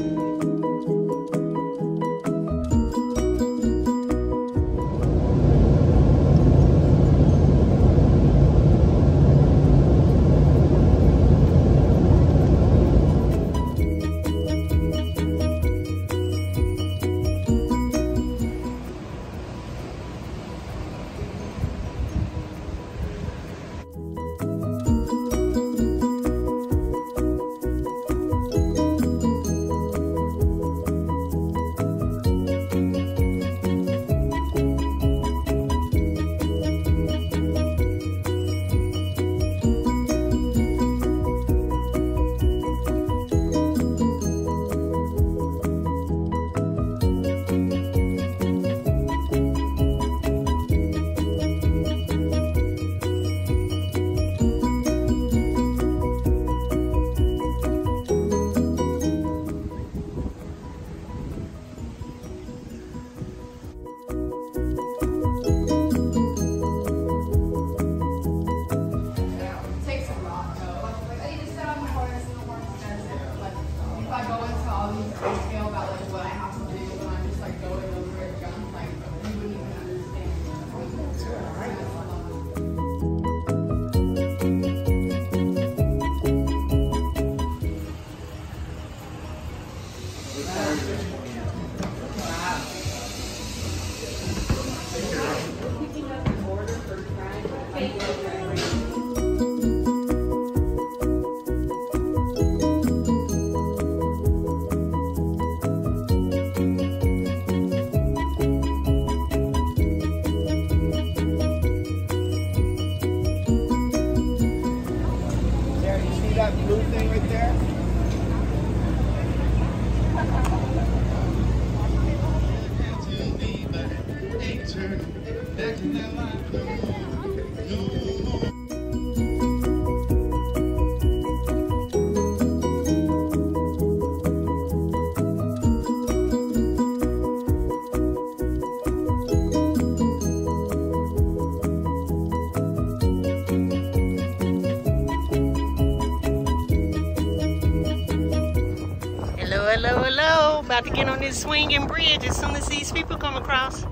Hello. About to get on this swinging bridge as soon as these people come across.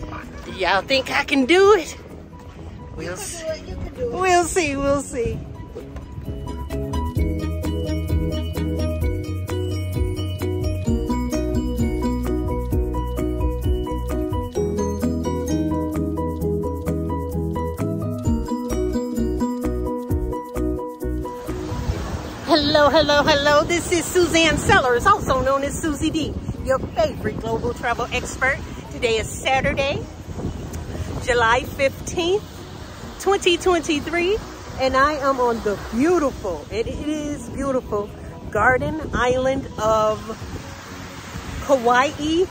Do y'all think I can do it? We'll see. We'll see. Hello. This is Suzanne Sellers, also known as SuzyDee, your favorite global travel expert. Today is Saturday, July 15th, 2023, and I am on the beautiful, it is beautiful, Garden Island of Kauai.